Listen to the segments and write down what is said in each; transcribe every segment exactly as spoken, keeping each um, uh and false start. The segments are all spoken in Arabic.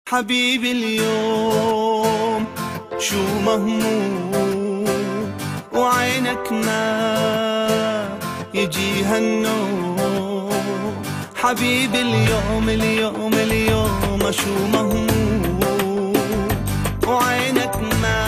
حبيبي اليوم شو مهموم وعينك ما يجيها النوم. حبيبي اليوم اليوم اليوم شو مهموم وعينك ما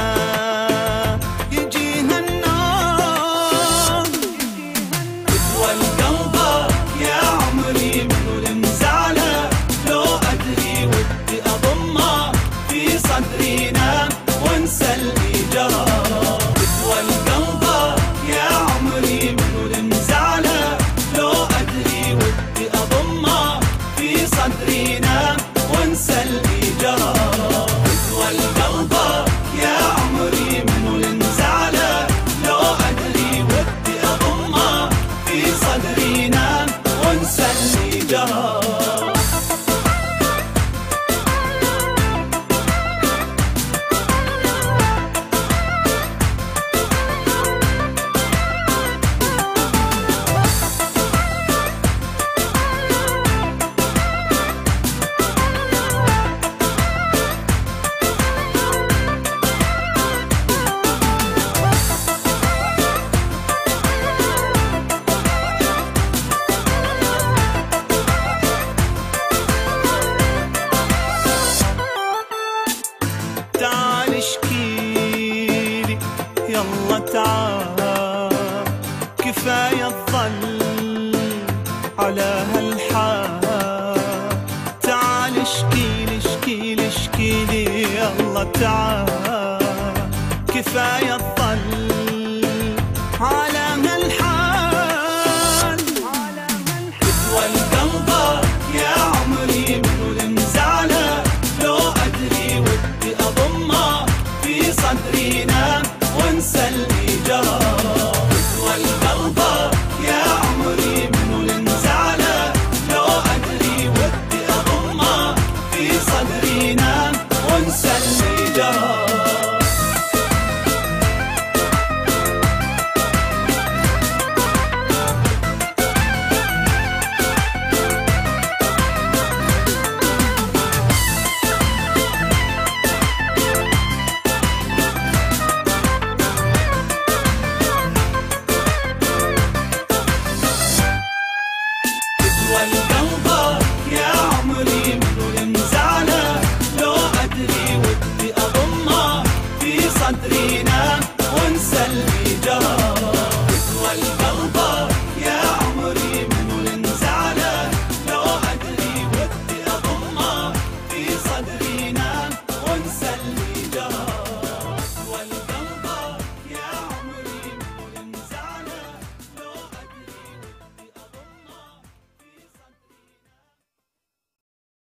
يجيها النوم. بدوى القلب يا عمري منو المزعلة، لو أدري ودي أضمه في صدري نام وانسى اللي جرى. بدوى القلب يا عمري منو المزعلة، لو أدري ودي أضمه في صدري نام وانسى اللي جرى. بدوى القلب يا عمري منو المزعلة، لو أدري ودي أضمه في صدري نام وانسى اللي جرى. تعال اشكيلي يلا تعال، كفاية الظل على هالحال. تعال اشكيلي اشكيلي اشكيلي يلا تعال، كفاية الظل